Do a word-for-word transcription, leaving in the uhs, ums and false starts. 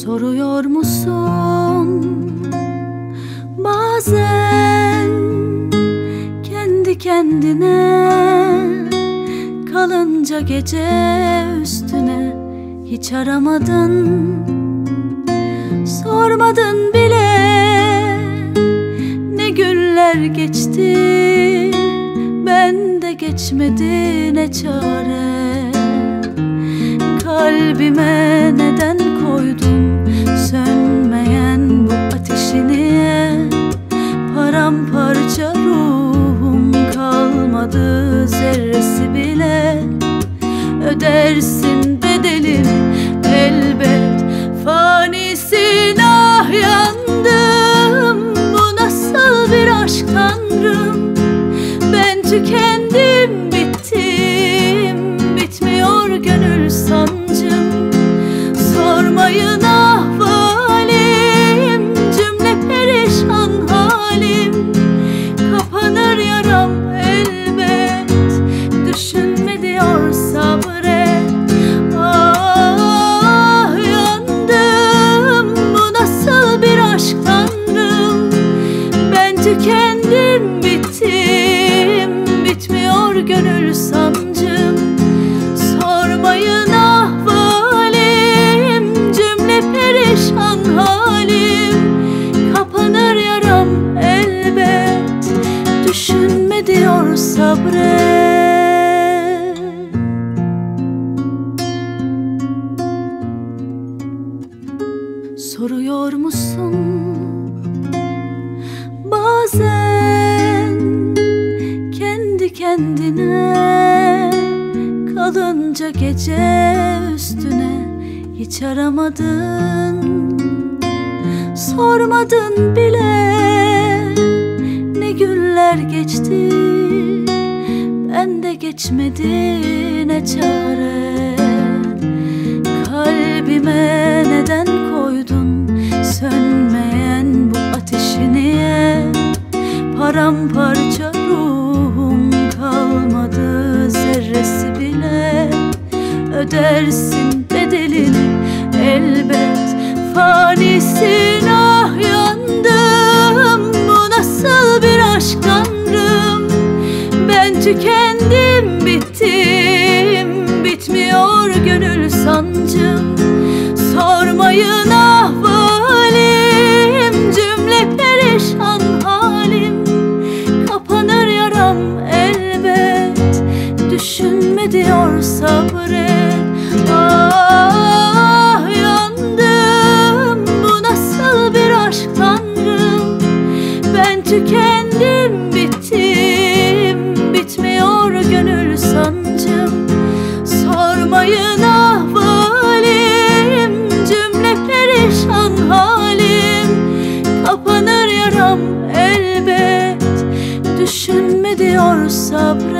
Soruyor musun bazen kendi kendine, kalınca gece üstüne hiç aramadın, sormadın bile ne günler geçti, ben de geçmedi ne çare. Kalbime neden koydun sönmeyen bu ateşi, niye? Paramparça ruhum kalmadı zerresi bile. Ödersin bedelini elbet, fanisin. Ah yandım, bu nasıl bir aşk Tanrım? Ben tükendim, bittim, bitmiyor gönül sancım. Sormayın ahvalim, cümle perişan halim. Kapanır yaram elbet, düşünme diyor sabret. Ah yandım, bu nasıl bir aşk Tanrım? Ben tükendim, bittim, bitmiyor gönül sancım. Sormayın ahvalim, cümle perişan halim. Kapanır yaram elbet, düşünme diyor sabret. Soruyor musun bazen kendi kendine, kalınca gece üstüne hiç aramadın, sormadın bile ne günler geçti, ben de geçmedi ne çare. Kalbime neden koydun sönmeyen bu ateşi, niye? Paramparça ruhum kalmadı zerresi bile. Ödersin bedelini elbet, fanisin. Ah yandım, bu nasıl bir aşk Tanrım? Ben tükendim, bittim, bitmiyor gönül sancım. Sormayın ahvalim, cümle perişan halim. Kapanır yaram elbet, düşünme diyor sabret. Ah yandım, bu nasıl bir aşk Tanrım? Ben tükendim, bittim, bitmiyor gönül sancım. Sormayın ahvalim, cümle perişan halim. Kapanır yaram elbet, düşünme diyor sabret.